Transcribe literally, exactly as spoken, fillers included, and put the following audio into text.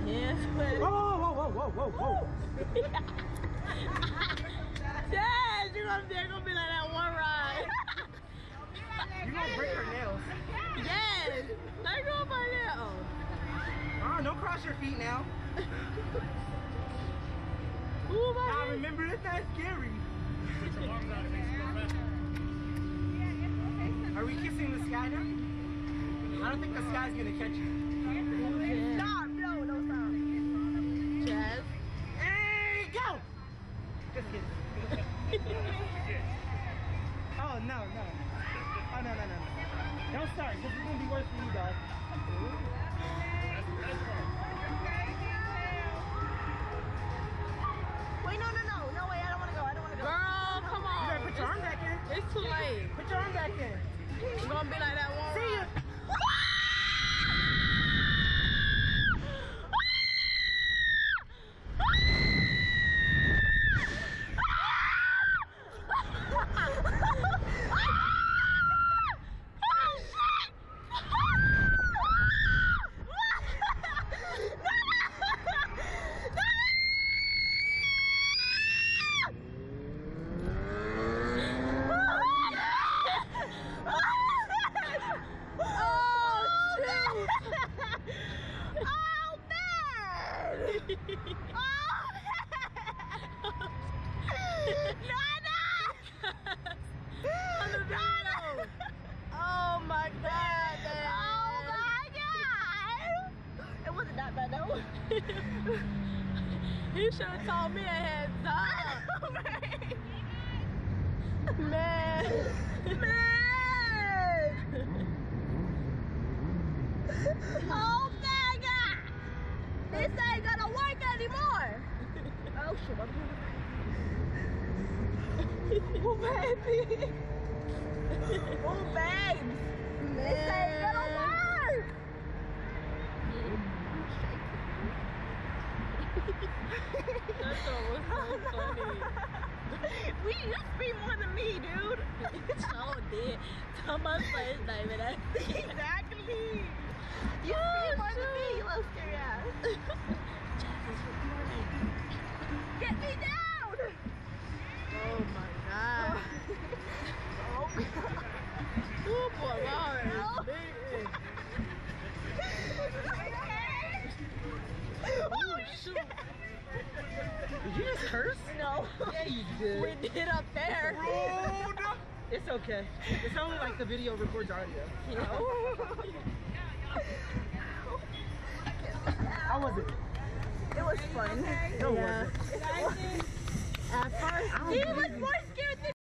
And sweaty. Whoa, whoa, whoa, whoa, whoa, whoa. Yes, you're gonna be, gonna be like that one ride. You're gonna break her nails. Yes, let go of my nails. Oh, don't cross your feet now. Ooh, my Now head. remember, it's not scary. Are we kissing the sky now? I don't think the sky's gonna catch you. Okay. Stop! No, no, stop. Jazz. Hey, go! Just kidding. Oh, no, no. Oh, no, no, no, no. Don't start, because it's gonna be worse for you, dog. Wait, no, no, no. No, wait, I don't want to go. I don't want to go. Girl, come You on. better put your arm back in. It's too late. Put your arm back in. It's gonna be like that one See ride. ya. Oh my god, man. Oh my god! It wasn't that bad though. He should have told me a heads up. Man. Man! Oh my god! This ain't gonna work anymore! Oh shit, what oh baby! Oh babes! This ain't gonna work! That shit was so funny. We you speak more than me, dude. So did. Tell my face, David. Exactly. You speak more than me, you little scary ass. Get me down! Oh my god. Oh god. Oh boy, Lauren No. is big. Oh shit! Did you just curse? No. Yeah, you did. We did up there. Rude. It's okay. It's only like the video records audio. How was it? It was fun. No, Yeah. it wasn't. At first, I don't He believe was you. more